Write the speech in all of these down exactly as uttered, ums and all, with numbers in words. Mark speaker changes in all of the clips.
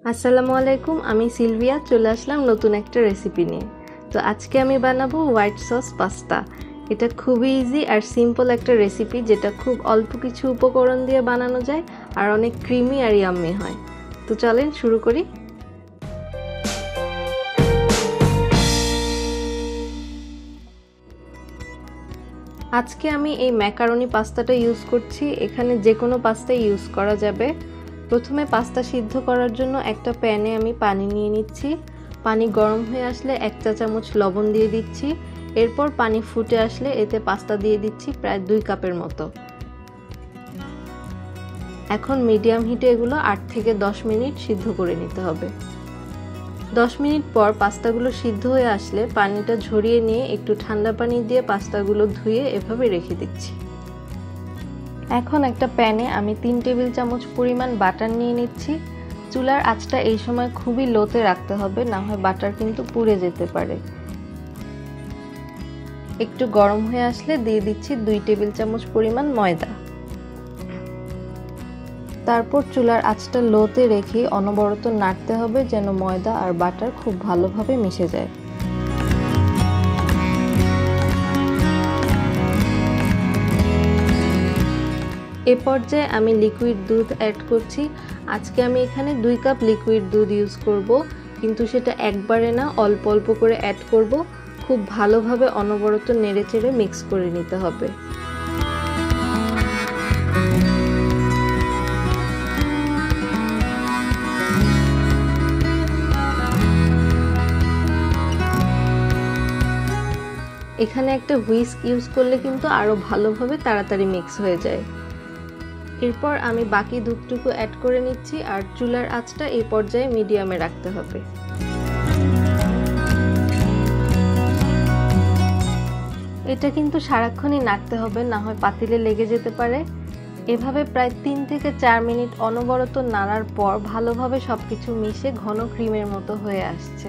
Speaker 1: আসসালামু আলাইকুম, আমি সিলভিয়া চলে আসলাম নতুন একটা রেসিপি নিয়ে। তো আজকে আমি বানাবো হোয়াইট সস পাস্তা। এটা খুবই ইজি আর সিম্পল একটা রেসিপি, যেটা খুব অল্প কিছু উপকরণ দিয়ে বানানো যায় আর অনেক ক্রিমি আর ইয়াম্মি হয়। তো চলেন শুরু করি। আজকে আমি এই ম্যাকারনি পাস্তাটা ইউজ করছি। এখানে যে কোনো পাস্তাই ইউজ করা যাবে। প্রথমে পাস্তা সিদ্ধ করার জন্য একটা প্যানে আমি পানি নিয়ে নিচ্ছি। পানি গরম হয়ে আসলে এক চা চামচ লবণ দিয়ে দিচ্ছি। এরপর পানি ফুটে আসলে এতে পাস্তা দিয়ে দিচ্ছি প্রায় দুই কাপের মতো। এখন মিডিয়াম হিটে এগুলো আট থেকে দশ মিনিট সিদ্ধ করে নিতে হবে। দশ মিনিট পর পাস্তাগুলো সিদ্ধ হয়ে আসলে পানিটা ঝরিয়ে নিয়ে একটু ঠান্ডা পানি দিয়ে পাস্তাগুলো ধুয়ে এভাবে রেখে দিচ্ছি। এখন একটা প্যানে আমি তিন টেবিল চামচ পরিমাণ বাটার নিয়ে নিচ্ছি। চুলার আঁচটা এই সময় খুবই লোতে রাখতে হবে, না হয় বাটার কিন্তু পুড়ে যেতে পারে। একটু গরম হয়ে আসলে দিয়ে দিচ্ছি দুই টেবিল চামচ পরিমাণ ময়দা। তারপর চুলার আঁচটা লোতে রেখে অনবরত নাড়তে হবে যেন ময়দা আর বাটার খুব ভালোভাবে মিশে যায়। এ পর্যায়ে আমি লিকুইড দুধ অ্যাড করছি। আজকে আমি এখানে দুই কাপ লিকুইড দুধ ইউজ করব, কিন্তু সেটা একবারে না, অল্প অল্প করে অ্যাড করব। খুব ভালোভাবে অনবরত নেড়েচেড়ে মিক্স করে নিতে হবে। এখানে একটা হুইস্ক ইউজ করলে কিন্তু আরো ভালোভাবে তাড়াতাড়ি মিক্স হয়ে যায়। এরপর আমি বাকি দুধটুকু অ্যাড করে নিচ্ছি আর চুলার আঁচটা এই পর্যায়ে মিডিয়ামে রাখতে হবে। এটা কিন্তু সারাক্ষণই নাড়তে হবে, না হয় পাতিলে লেগে যেতে পারে। এভাবে প্রায় তিন থেকে চার মিনিট অনবরত নাড়ার পর ভালোভাবে সবকিছু মিশে ঘন ক্রিমের মতো হয়ে আসছে।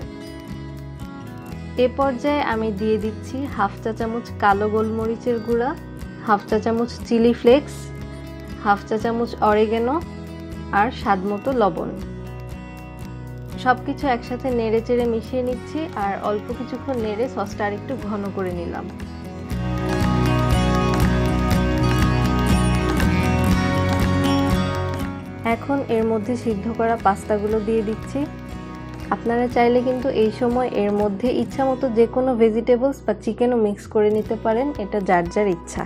Speaker 1: এ পর্যায়ে আমি দিয়ে দিচ্ছি হাফ চা চামচ কালো গোলমরিচের গুঁড়া, হাফ চা চামচ চিলি ফ্লেক্স, হাফ চা চামচ অরিগানো আর স্বাদমতো লবণ। সবকিছু একসাথে নেড়ে চেড়ে মিশিয়ে নিচ্ছি আর অল্প কিছুক্ষণ নেড়ে সসটা আর একটু ঘন করে নিলাম। এখন এর মধ্যে সিদ্ধ করা পাস্তাগুলো দিয়ে দিচ্ছি। আপনারা চাইলে কিন্তু এই সময় এর মধ্যে ইচ্ছা মতো যে কোনো ভেজিটেবলস বা চিকেনও মিক্স করে নিতে পারেন, এটা যার যার ইচ্ছা।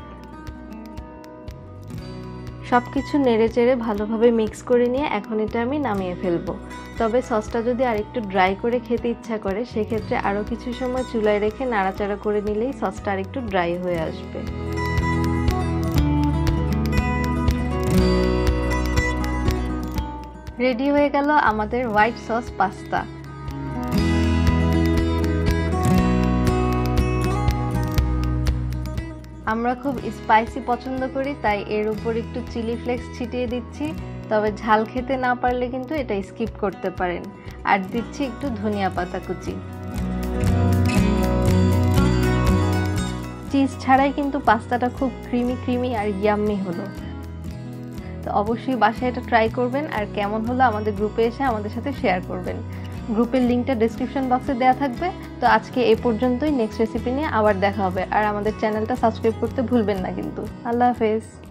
Speaker 1: সবকিছু নেড়ে চেড়ে ভালোভাবে মিক্স করে নিয়ে এখন এটা আমি নামিয়ে ফেলবো। তবে সসটা যদি আরেকটু ড্রাই করে খেতে ইচ্ছা করে, সেক্ষেত্রে আরও কিছু সময় চুলায় রেখে নাড়াচাড়া করে নিলেই সসটা আরেকটু ড্রাই হয়ে আসবে। রেডি হয়ে গেল আমাদের হোয়াইট সস পাস্তা। আমরা খুব স্পাইসি পছন্দ করি, তাই এর উপর একটু চিলি ফ্লেক্স ছিটিয়ে দিচ্ছি। তবে ঝাল খেতে না পারলে কিন্তু এটা স্কিপ করতে পারেন। আর দিচ্ছি একটু ধনিয়া পাতা কুচি। চিজ ছাড়াই কিন্তু পাস্তাটা খুব ক্রিমি ক্রিমি আর ইয়াম্মি হলো। তো অবশ্যই বাসায় এটা ট্রাই করবেন, আর কেমন হলো আমাদের গ্রুপে এসে আমাদের সাথে শেয়ার করবেন। গ্রুপের লিঙ্কটা ডেসক্রিপশন বক্সে দেওয়া থাকবে। তো আজকে এই পর্যন্তই, নেক্সট রেসিপি নিয়ে আবার দেখা হবে। আর আমাদের চ্যানেলটা সাবস্ক্রাইব করতে ভুলবেন না কিন্তু। আল্লাহ হাফেজ।